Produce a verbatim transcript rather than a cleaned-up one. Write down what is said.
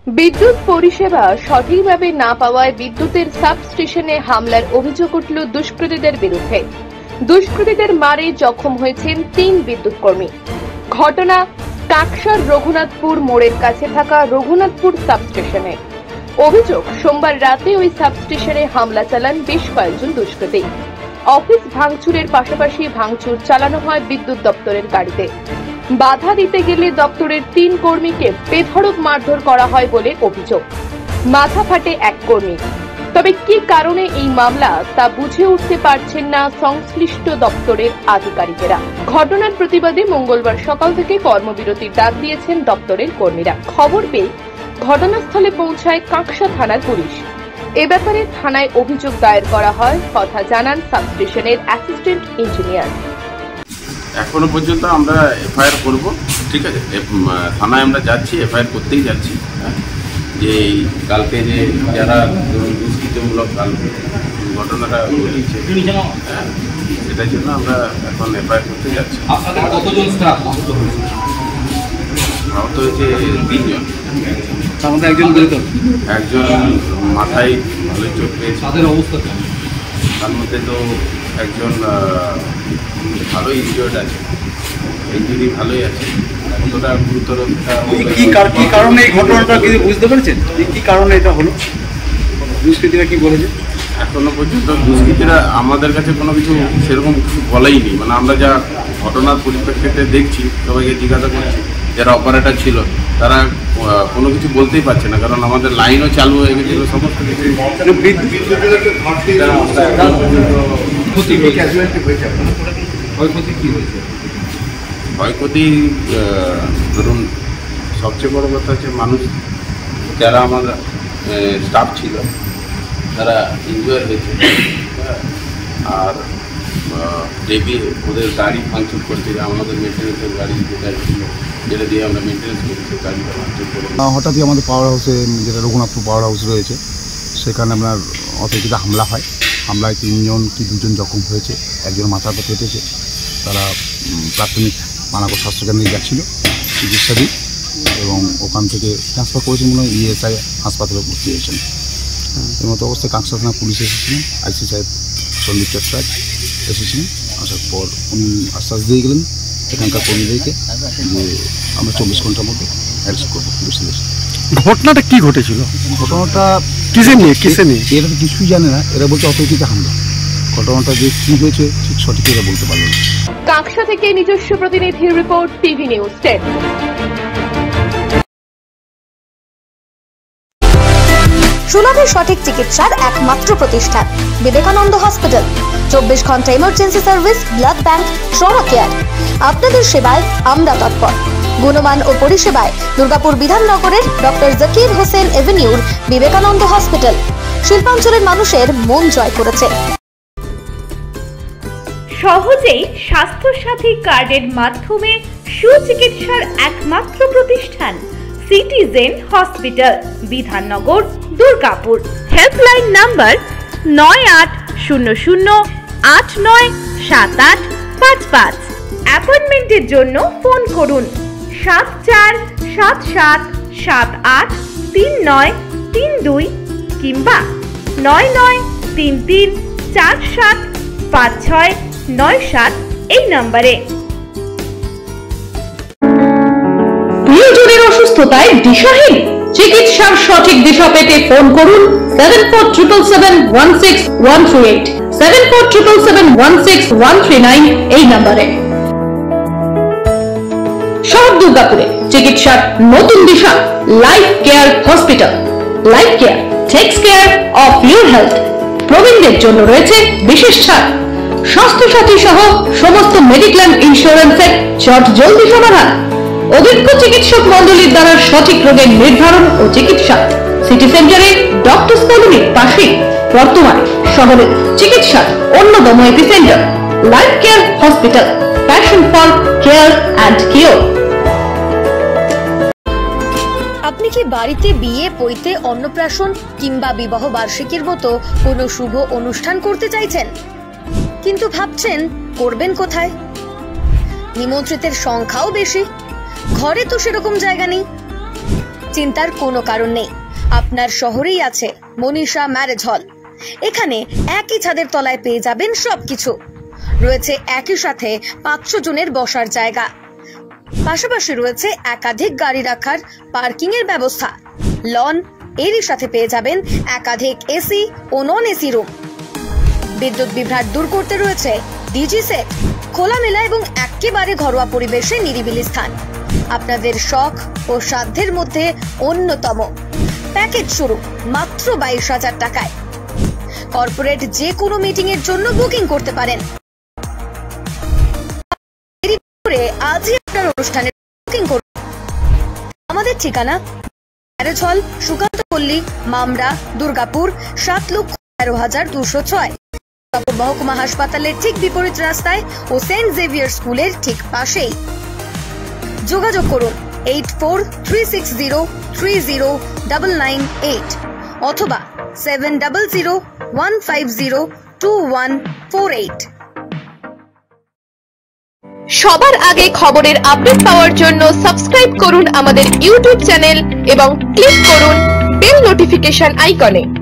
বিদ্যুৎ পরিষেবা সঠিকভাবে না পাওয়ায় বিদ্যুতের সাবস্টেশনে হামলার অভিযোগ উঠল দুষ্কৃতীদের বিরুদ্ধে। দুষ্কৃতীদের মারে জখম হয়েছেন তিন বিদ্যুৎ কর্মী। ঘটনা কাকসার রঘুনাথপুর মোড়ের কাছে থাকা রঘুনাথপুর সাবস্টেশনে। অভিযোগ, সোমবার রাতে ওই সাবস্টেশনে হামলা চালান বেশ কয়েকজন দুষ্কৃতী। অফিস ভাঙচুরের পাশাপাশি ভাঙচুর চালানো হয় বিদ্যুৎ দপ্তরের গাড়িতে। বাধা দিতে গেলে দপ্তরের তিন কর্মীকে বেধড়ক মারধর করা হয় বলে অভিযোগ। মাথা ফাটে এক কর্মী। তবে কি কারণে এই মামলা তা বুঝে উঠতে পারছেন না সংশ্লিষ্ট দপ্তরের আধিকারিকেরা। ঘটনার প্রতিবাদে মঙ্গলবার সকাল থেকে কর্মবিরতির ডাক দিয়েছেন দপ্তরের কর্মীরা। খবর পেয়ে ঘটনাস্থলে পৌঁছায় কাকসা থানার পুলিশ। এ ব্যাপারে থানায় অভিযোগ দায়ের করা হয়, কথা জানান সাবস্টেশনের অ্যাসিস্ট্যান্ট ইঞ্জিনিয়ার। এখনো পর্যন্ত আমরা এফআইআর করব, ঠিক আছে। থানায় আমরা যাচ্ছি, এফআইআর করতেই যাচ্ছি। যে কালকে যে যারা দুষ্কৃতিমূলক ঘটনাটা ঘটেছে সেটার জন্য আমরা এখন এফআইআর করতে যাচ্ছি। কতজন স্টাফ আহত হয়েছে? তিনজন। তার মধ্যে একজন গুরুতর, একজন মাথায় ভালোই চোট পেয়েছে। তাদের অবস্থা কেমন? তার মধ্যে তো একজন ভালো ইনজিওর্ড আছে, ইনজুরি ভালোই আছে। কতটা গুরুতর কি কারণে এই ঘটনাটা কিছু বুঝতে পেরেছেন? কি কারণে এটা হলো? দুষ্কৃতীরা কি বলেছে? এখনো পর্যন্ত দুষ্কৃতীরা আমাদের কাছে কোনো কিছু সেরকম কিছু বলেইনি। মানে আমরা যা ঘটনার পরিপ্রেক্ষিতে দেখছি, সবাইকে জিজ্ঞাসা করছি, যারা অপারেটর ছিল তারা কোনো কিছু বলতেই পারছে না, কারণ আমাদের লাইনও চালু হয়ে গেছিল। সমস্ত কিছু ক্ষয়ক্ষতি ধরুন, সবচেয়ে বড় কথা হচ্ছে মানুষ যারা আমাদের স্টাফ ছিল তারা ইনজুয়ার হয়েছে। আর ডেবি ওদের গাড়ি ভাঙচুর করছে, আমাদের মেনটেন্যান্সের গাড়ি যেটা ছিল যেটা দিয়ে আমরা মেনটেন্যান্স করি সেই গাড়িটা ভাঙচুর করে হঠাৎই আমাদের পাওয়ার হাউসে, যেটা রঘুনাথপুর পাওয়ার হাউস রয়েছে, সেখানে আপনার অতর্কিত হামলা হয়। হামলায় তিনজন কি দুজন জখম হয়েছে, একজন মাথাতে কেটেছে। তারা প্রাথমিক মানাকড় স্বাস্থ্যকেন্দ্রে যাচ্ছিল চিকিৎসাধীন এবং ওখান থেকে ট্রান্সফার করেছেন মনে হয় ইএসআই হাসপাতালে ভর্তি হয়েছেন। এই মতো অবস্থায় কাকসা থানা পুলিশ এসেছিলেন, আইসি সাহেব সন্দীপ চট্টরাজ এসেছিলেন। আসার পর উনি আশ্বাস দিয়ে গেলেন এখানকার কর্মীদেরকে যে আমরা চব্বিশ ঘন্টার মধ্যে অ্যারেস্ট করবো পুলিশদের। ঘটনাটা কি ঘটেছিল? ঘটনাটা কিসে নিয়ে কিসে নিয়ে এরা তো কিছুই জানে না। এরা বলছে অতর্কিত হামলা। ঘটনাটা যে কি হয়েছে ঠিক সঠিক এরা বলতে পারল না। কাকসা থেকে নিজস্ব প্রতিনিধির রিপোর্ট, টিভি নিউজ টেন। সুলভে সঠিক চিকিৎসার একমাত্র প্রতিষ্ঠান বিবেকানন্দ হসপিটাল। চব্বিশ ঘন্টা emergency service, blood bank, trauma care. আপনাদের সেবায় আমরা তৎপর। গুণমান ও পরিষেবায় দুর্গাপুর বিধাননগরের ডক্টর জাকির হোসেন এভিনিউর বিবেকানন্দ হসপিটাল শিল্পাঞ্চলের মানুষের মন জয় করেছে। সহজেই স্বাস্থ্যসাথী কার্ডের মাধ্যমে সুচিকিৎসার একমাত্র প্রতিষ্ঠান citizen hospital, Bidhannagar, Durgapur. Helpline number নয় আট শূন্য শূন্য আট নয় সাত আট পাঁচ পাঁচ। অ্যাপয়েন্টমেন্টের জন্য ফোন করুন সাত চার সাত সাত সাত আট তিন নয় তিন দুই কিংবা নয় নয় তিন তিন চার সাত পাঁচ ছয় নয় সাত এই নম্বরে। প্রিয়জনের অসুস্থতায় দিশাহীন, চিকিৎসার সঠিক দিশা পেতে ফোন করুন seven four triple seven one six one three eight, seven four triple seven one six one three nine এই নম্বরে। শহর দুর্গাপুরে চিকিৎসার নতুন দিশা life care hospital. Life care takes care of your health. প্রবীণদের জন্য রয়েছে বিশেষ ছাড়। স্বাস্থ্যসাথী সহ সমস্ত মেডিক্লেম ইন্স্যুরেন্সের চট জলদি সমাধান। অভিজ্ঞ চিকিৎসক মন্ডলীর দ্বারা সঠিক রোগের নির্ধারণ ও চিকিৎসা। সিটি সেন্টারে ডক্টরস কলোনির পাশে বর্তমানে শহরের চিকিৎসার অন্যতম epicentre life care hospital, passion for care and cure. আপনি কি বাড়িতে বিয়ে, পৈতে, অন্নপ্রাশন কিংবা বিবাহ বার্ষিকীর মতো কোনো শুভ অনুষ্ঠান করতে চাইছেন, কিন্তু ভাবছেন করবেন কোথায়? নিমন্ত্রিতের সংখ্যাও বেশি, ঘরে তো সেরকম জায়গা নেই। চিন্তার কোনো কারণ নেই, আপনার শহরেই আছে মনীষা ম্যারেজ হল। এখানে একই ছাদের তলায় পেয়ে যাবেন সবকিছু। রয়েছে একই সাথে পাঁচশো জনের বসার জায়গা, পাশাপাশি রয়েছে একাধিক গাড়ি রাখার পার্কিং এর ব্যবস্থা, লন, এরই সাথে পেয়ে যাবেন একাধিক এসি ও নন এসি রুম। বিদ্যুৎ বিভ্রাট দূর করতে রয়েছে ডিজি সেট, খোলামেলা এবং একেবারে ঘরোয়া পরিবেশে নিরিবিলি স্থান। আপনাদের শখ ও সাধ্যের মধ্যে অন্যতম। প্যাকেজ শুরু মাত্র বাইশ হাজার টাকায়। কর্পোরেট যে কোনো মিটিং এর জন্য বুকিং করতে পারেন। আজই আপনার অনুষ্ঠানে বুকিং করুন। আমাদের ঠিকানা ম্যারেজ হল, সুকান্ত পল্লী, মামরা, দুর্গাপুর, সাত লক্ষ তেরো হাজার দুশো ছয়। মহকুমা হাসপাতালের ঠিক বিপরীত রাস্তায় ও সেন্ট জেভিয়ার স্কুলের ঠিক পাশেই। যোগাযোগ করুন eight four three six zero three zero double nine eight অথবা seven double zero one five zero two one four eight. সবার আগে খবরের আপডেট পাওয়ার জন্য সাবস্ক্রাইব করুন আমাদের ইউটিউব চ্যানেল এবং ক্লিক করুন বেল নোটিফিকেশন আইকনে।